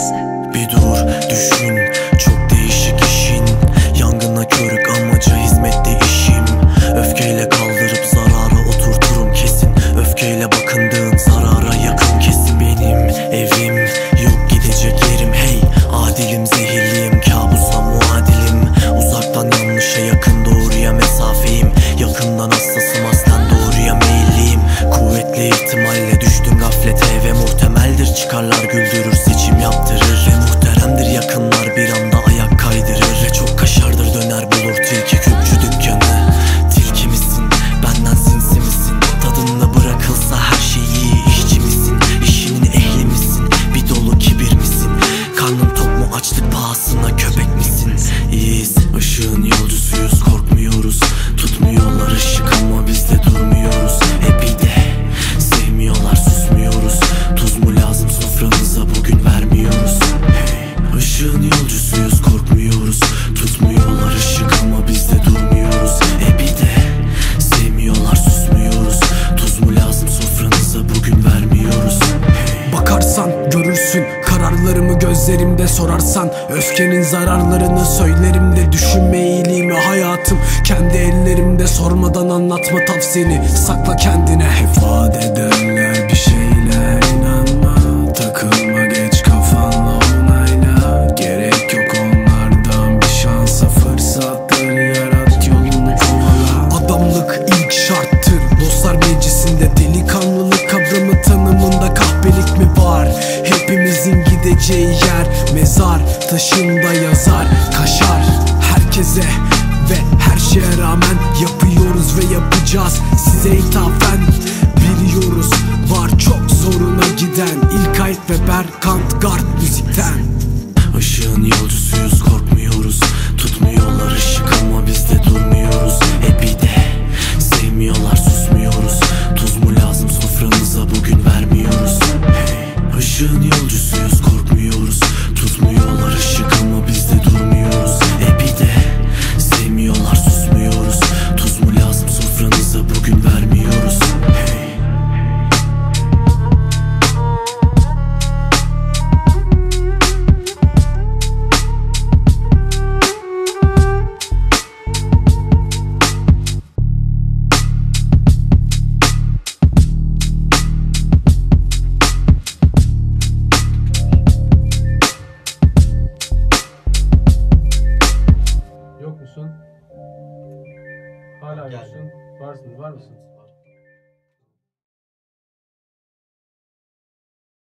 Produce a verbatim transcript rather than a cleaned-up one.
Bir dur, düşün, çok değişik işin. Yangına körük, amaca hizmette işim. Öfkeyle kaldırıp zarara oturturum kesin. Öfkeyle bakındığın zarara yakın kesin. Benim evim yok, gidecek yerim. Hey, adilim, zehirliyim, kabusa muadilim. Uzaktan yanlışa yakın, doğruya mesafeyim. Yakından hassasım, aslen doğruya meyilliyim. Kuvvetli ihtimalle düştüm gaflete ve muhtemeldir çıkarlar güldürür, seçim yaptırır. Ve muhteremdir yakınlar bir anda ayak kaydırır. Ve çok kaşardır döner bulur tilki kökçü dükkanı. Tilki misin, benden sinsi misin? Tadında bırakılsa her şey iyi, işçi misin? İşinin ehli misin? Bir dolu kibir misin? Karnın tok mu, açlık pahasına köpek misin? İyiyiz, ışığın yolcusuyuz, korkmuyoruz. Tutmuyorlar ışık ama biz de durmuyoruz. E bir de sevmiyorlar, susmuyoruz. Tuz mu lazım sofranıza, bugün vermiyoruz. Hey, ışığın yolcusuyuz, korkmuyoruz. Tutmuyorlar ışık ama biz de durmuyoruz. E bir de sevmiyorlar, susmuyoruz. Tuz mu lazım sofranıza, bugün vermiyoruz. Hey. Bakarsan görürsün kararlarımı, gözlerimde sorarsan öfkenin zararlarını söylerim de. Düşünme iyiliğimi, hayatım kendi ellerimde. Sormadan anlatma tavsiyeni, sakla kendine. Hep vaat ederler bir şeyler, inanma. Takılma, geç kafanla onayla. Gerek yok onlardan bir şansa, fırsatları yarat, yolunu kovala. Adamlık ilk şarttır dostlar meclisinde. Delikanlılık kavramı tanımında kahpelik mi var? Hepimizin gideceği yer mezar taşında yazar. Kaşar herkese ve her şeye rağmen yapıyoruz ve yapacağız. Size ithafen biliyoruz var çok zoruna giden. İlkay ve Berkant Gard müzikten. Işığın yolcusuyuz, korkmuyoruz. Tutmuyorlar ışık ama biz de durmuyoruz. E bir de sevmiyorlar, susmuyoruz. Tuz mu lazım sofranıza, bugün vermiyoruz. Hey, ışığın yolcusuyuz, korkmuyoruz. Tutmuyorlar ışık ama biz de durmuyoruz. E bir de sevmiyorlar, susmuyoruz. Tuz mu lazım sofranıza, bugün vermiyoruz. Hey. Yok musun? Hala yoksun. Varsın, var mısın?